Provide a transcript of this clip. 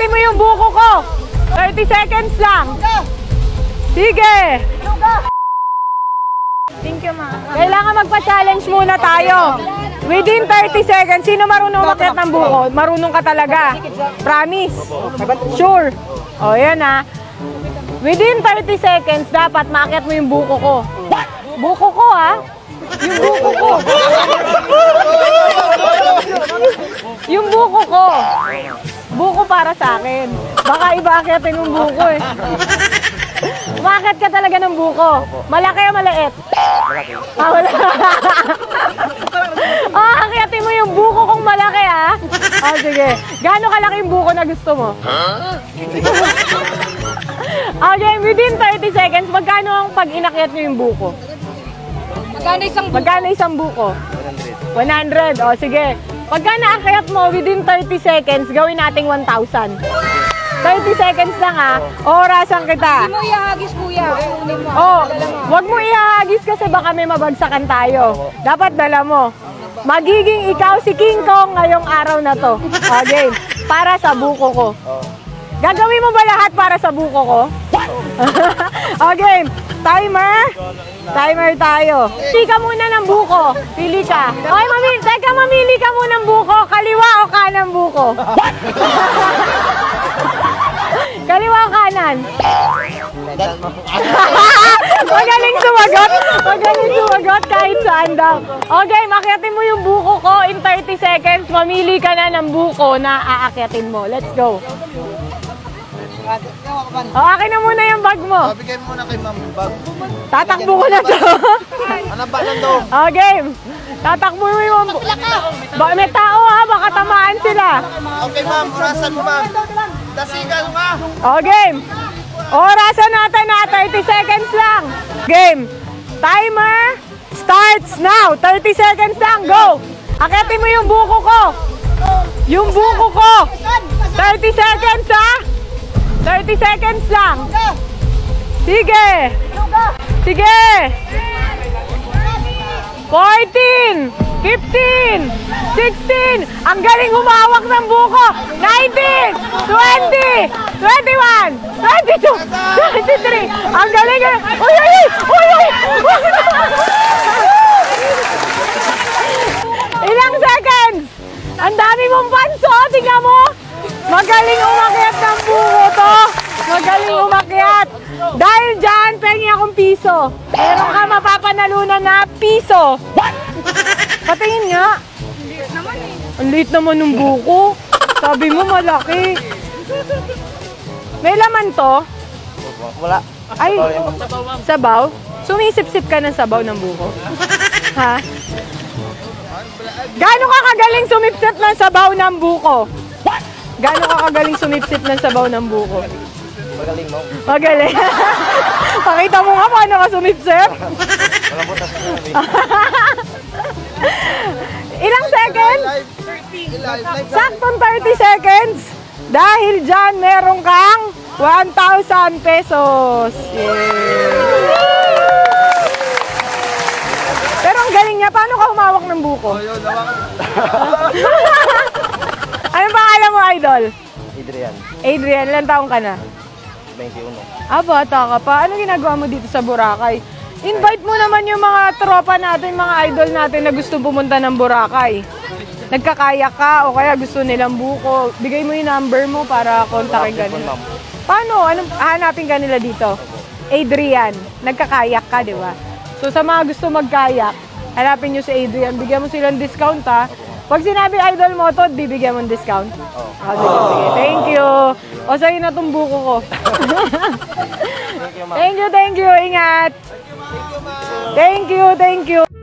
Akitin mo yung buko ko. 30 seconds lang. Sige. Thank you, ma. Kailangan magpa-challenge muna tayo. Within 30 seconds, sino marunong umakyat ng buko? Marunong ka talaga. Promise. Sure. O, yan ha. Within 30 seconds, dapat maakyat mo yung buko ko. Buko ko ha. Yung buko ko. Yung buko ko. Buko para sa akin. Baka iba akyatin yung buko eh. Umakyat ka talaga ng buko. Malaki o maliit? Malaki. Ah, wala. Oh, akyatin mo yung buko kong malaki ah. Oh, sige. Gaano kalaki yung buko na gusto mo? Okay, within 30 seconds, magkano ang pag inakyat nyo yung buko? Magkano isang buko? 100. O, sige. Pagka naakyat mo, within 30 seconds, gawin nating 1,000. 30 seconds lang ha. Orasan kita. Hindi mo ihagis, kuya. Oh, wag mo ihagis kasi baka may mabagsakan tayo. Dapat dala mo. Magiging ikaw si King Kong ngayong araw na to. Okay. Para sa buko ko. Gagawin mo ba lahat para sa buko ko? Okay. Timer. Timer tayo. Pili ka muna ng buko. Pili ka. Okay, mamili ka muna ng buko. Kaliwa o kanan buko? Kaliwa o kanan? Magaling sumagot. Magaling sumagot kahit saan daw. Okay, makyatin mo yung buko ko in 30 seconds. Mamili ka na ng buko na aakyatin mo. Let's go. O, akin na muna yung bag mo. Bigay mo muna kay ma'am yung bag. Tatakbo ko na to. Ano ba nandun? Okay. Tatakbo mo yung... May tao ha, baka tamaan sila. Okay ma'am, orasan mo ma'am. Dasigal ka. Okay. Orasan natin na 30 seconds lang. Game. Timer starts now. 30 seconds lang. Go. Akitin mo yung buko ko. Yung buko ko. 30 seconds ha. 30 seconds lang. Sige. Sige. 14, 15, 16. Ang galing humawak ng buko. 19, 20, 21, 22, 23. Ang galing. Uy, uy, uy, uy. Ilang seconds? Ang dami mong panso. Tingnan mo. Magaling umakyat ng buko to. Magaling umakyat. Dahil dyan, pengi akong piso. Meron ka mapapanalunan na piso. Patingin nga. Ang liit naman ng buko. Sabi mo malaki. May laman to? Wala. Ay, sabaw? Sumisip-sip ka ng sabaw ng buko? Ha? Gaano ka kagaling sumipsip ng sabaw ng buko? Gaano ka kagaling sumipsip ng sabaw ng buko? Magaling mo. Magaling. Pakita mo nga paano ka sumipsip. Walang butas na namin. Ilang seconds? 30. Saktong 30 seconds. Dahil dyan, meron kang 1,000 pesos. Yeah. Pero ang galing niya, paano ka humawak ng buko? Anong pangalan mo, Idol? Adrian, Adrian, ilang taong ka na? 21. Ah, bata ka pa. Ano ginagawa mo dito sa Boracay? Invite mo naman yung mga tropa natin, mga idol natin na gusto pumunta ng Boracay. Nagkakayak ka o kaya gusto nilang buko. Bigay mo yung number mo para kontakin ka nila. Paano? Anong hanapin ka nila dito? Adrian. Nagkakayak ka, di ba? So sa mga gusto magkayak, hanapin nyo si Adrian. Bigyan mo silang discount ha. Pag sinabi idol mo to, bibigyan mo ng discount? Oo. Sige, sige. Thank you. O sa'yo na itong buko ko. Thank you, thank you. Ingat. Thank you, thank you.